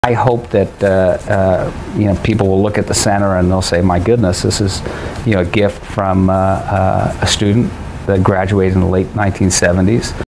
I hope that you know, people will look at the center and they'll say, my goodness, this is, you know, a gift from a student that graduated in the late 1970s.